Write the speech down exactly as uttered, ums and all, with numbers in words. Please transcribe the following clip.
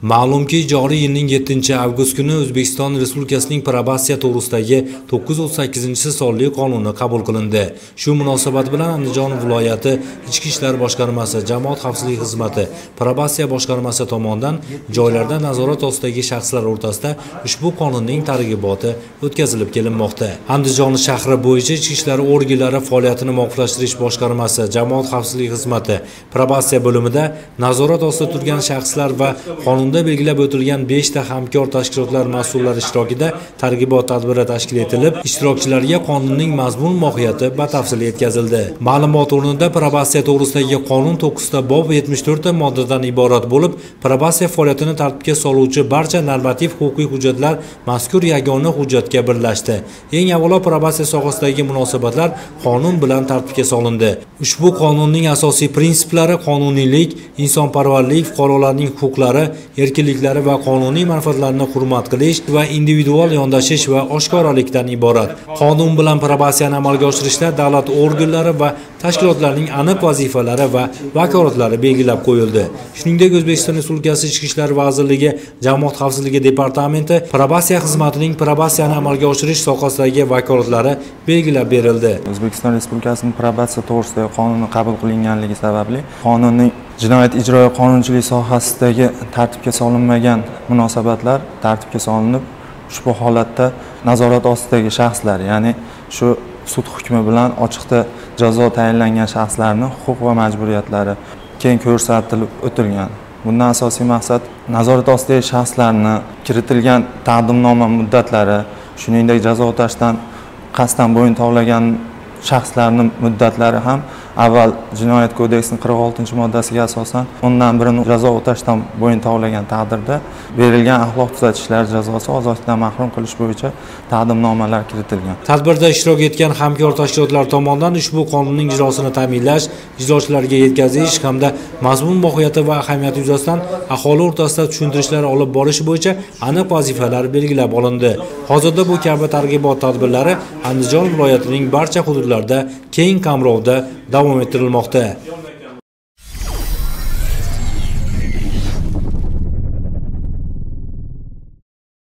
Ma'lumki, joriy yilning yettinchi avgust kuni O'zbekiston Respublikasining probatsiya to'g'risidagi to'qqiz yuz o'ttiz sakkizinchi sonli qonuni qabul qilindi. Shu munosabat bilan Andijon viloyati Ichki ishlar boshqarmasi, Jamoat xavfsizligi xizmati, probatsiya boshqarmasi tomonidan joylarda nazorat ostidagi shaxslar o'rtasida ushbu qonunning targ'iboti o'tkazilib kelinmoqda. Andijon shahri bo'yicha Ichki ishlar organlari faoliyatini muvofiqlashtirish boshqarmasi, Jamoat xavfsizligi xizmati, probatsiya bo'limida nazorat ostida turgan shaxslar va qonunda belgilab o'tilgan besh ta hamkor tashkilotlar mas'ullari ishtirokida targ'ibot tadbiri tashkil etilib, ishtirokchilarga qonunning mazmun mohiyati batafsil yetkazildi. Ma'lumot o'rnida probatsiya to'g'risidagi qonun to'qqiz ta bob yetmish to'rt ta moddadan iborat bo'lib, probatsiya faoliyatini tartibga soluvchi barcha normativ-huquqiy hujjatlar mazkur yagona hujjatga birlashdi. Eng avvalo probatsiya sohasidagi munosabatlar qonun bilan tartibga solindi. Ushbu qonunning asosiy prinsiplari qonuniylik, insonparvarlik, fuqarolarning huquqlari, erkinliklari va qonuniy manfaatlarini hurmat qilish va individual yondashish va oshkoralikdan iborat. Qonun bilan probatsiyani amalga oshirishda davlat organlari va tashkilotlarning aniq vazifalari va vakolatlari belgilab qo'yildi. Shuningdek, O'zbekiston Respublikasi Ichki ishlar vazirligi Jamoat xavfsizligi departamenti probatsiya xizmatining probatsiyani amalga oshirish sohasidagi vakolatlari belgilab berildi. O'zbekiston Respublikasining probatsiya to'g'risidagi qonuni qabul qilinganligi sababli qonunning jinoyat ijroiya qonunchilik sohasidagi tartibga solinmagan munosabatlar tartibga solinib, ushbu holatda nazorat ostidagi shaxslar, ya'ni shu sud hukmi bilan ochiqda jazo tayinlangan shaxslarning huquq va majburiyatlari keng ko'rsatilib o'tilgan. Bundan asosiy maqsad nazorat ostidagi shaxslarni kiritilgan taqdimnoma muddatlari, shuningdek jazo o'tashdan qasddan bo'yin tovlagan shaxslarning muddatlari ham avval Jinoyat kodeksining qirq oltinchi moddasiga asosan o'ndan birini jazo o'tashdan bo'yin tovlagan taqdirda berilgan axloq tuzatishlar jazosi ozodlikdan mahrum qilish bo'yicha taqdimnomalar kiritilgan. Tadbirda ishtirok etgan hamkor tashkilotlar tomonidan ushbu qonunning ijrosini ta'minlash, ijrochilarga yetkazish hamda mazmun mohiyati va ahamiyati yuzasidan aholi o'rtasida tushuntirishlar olib borish bo'yicha aniq vazifalar belgilab olindi. Hozirda bu kabi targ'ibot tadbirlari Andijon viloyatining barcha hududlarida keng qamrovda davom ettirilmoqda.